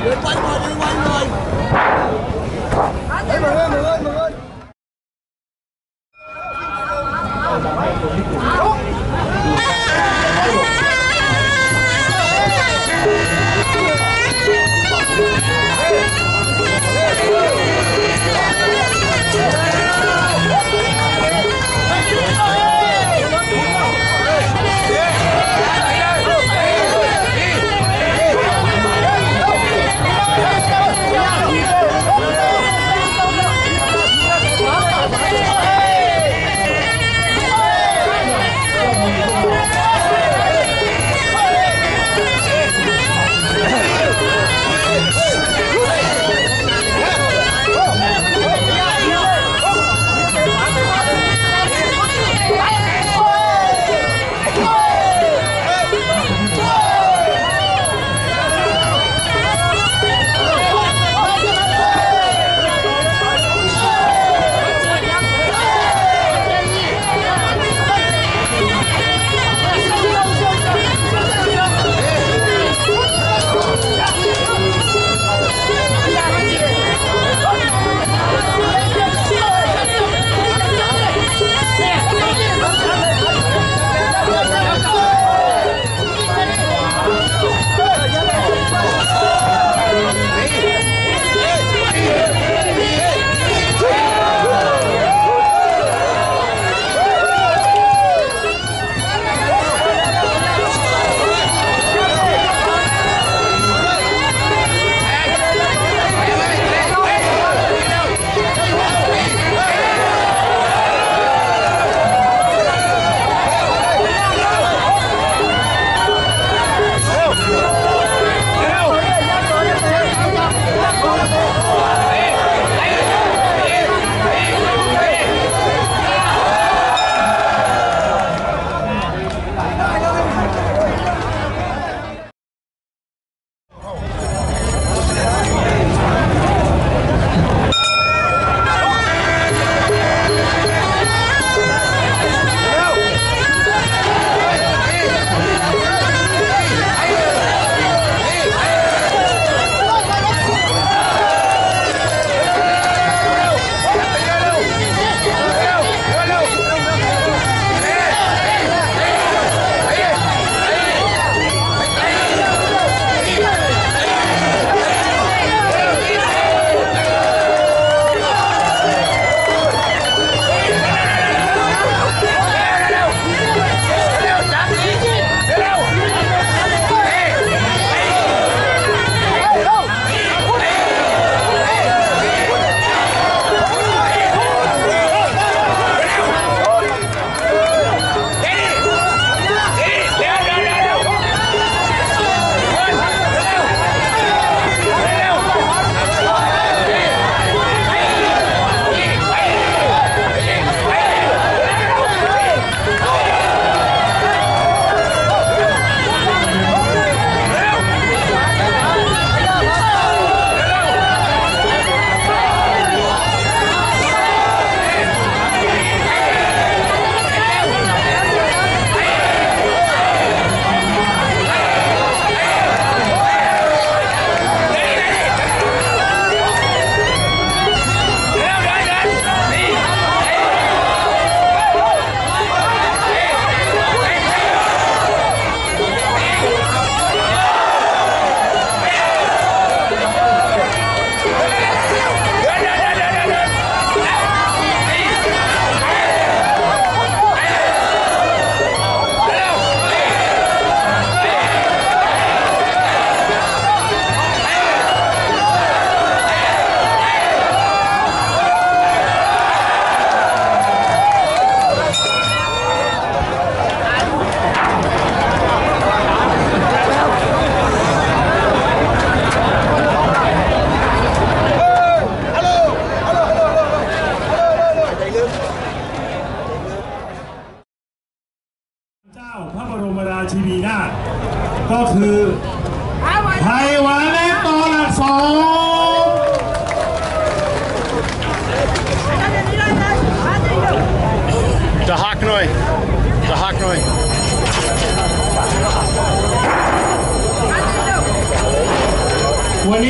Đi quay rồi, đi quay rồi. Mừng ơi.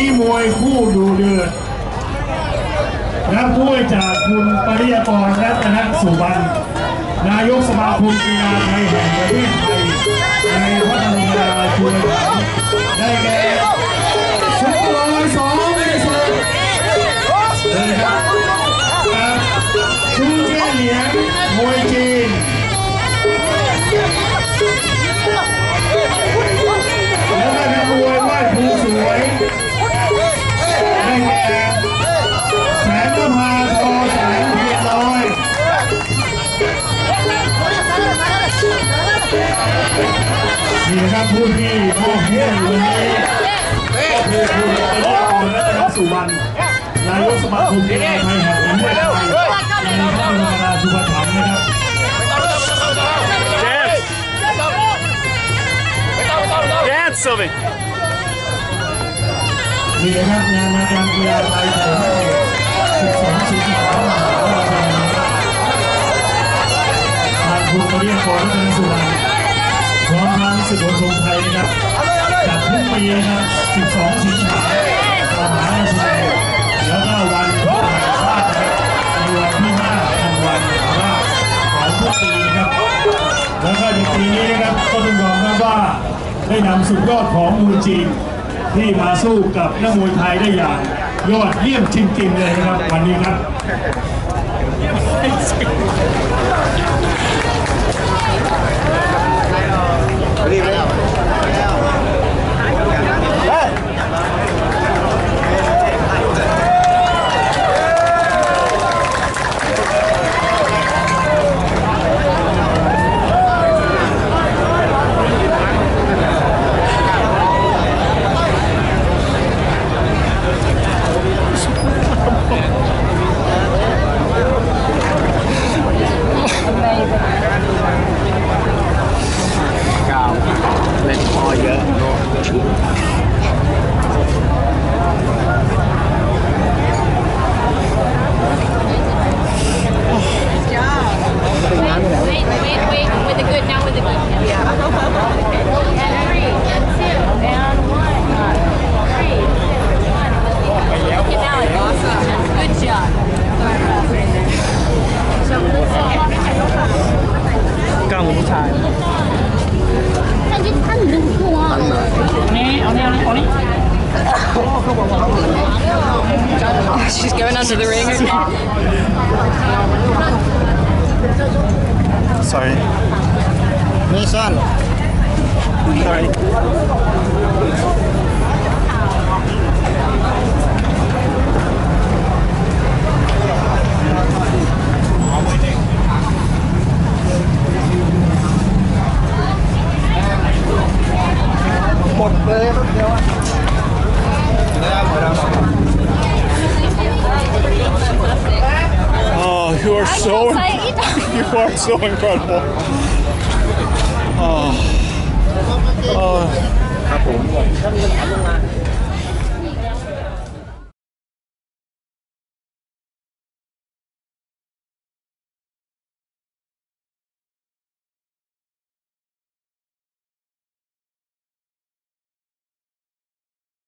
นี้มวยคู่ดูเดือดรับมวยจากคุณปริยากรรัตนสุวรรณนายกสมาคมกีฬาไทยแห่งประเทศไทยในวัฒนธรรมชุมชนได้แก่สุขลอยสองไม่ได้สุดเลยครับกับชูเจียเหลียงมวยจีนแล้วก็นักมวยไหว้ครูสวยได้แก่แสนนภาทอแสนเพียรลอยนี่นะครับผู้ที่มอบเงินวันนี้ก็คือคุณปริยากรรัตนสุวรรณนายกสมาคมกีฬาไทยแห่งประเทศไทยในพระบรมราชูปถัมภ์นะครับ Sylvie. นี่นะครับงานมาการกีฬาไทยแห่ง12 สิงหาคมทางคุณปริยากรรัตนสุวรรณพร้อมทางสื่อมวลชนไทยนะครับจัดทุกปีนะครับ12 สิงหาคมมหาราชแล้วก็วันพระมหากษัตริย์ในวันที่5 ธันวาคมของทุกปีนะครับแล้วก็ในปีนี้นะครับก็ต้องยอมรับว่าได้นำสุดยอดของมวยจีนที่มาสู้กับนักมวยไทยได้อย่างยอดเยี่ยมจริงๆเลยนะครับวันนี้ครับ She's going under the ring. Sorry. No son. Sorry. Oh, you are so you are so incredible. Oh. Oh.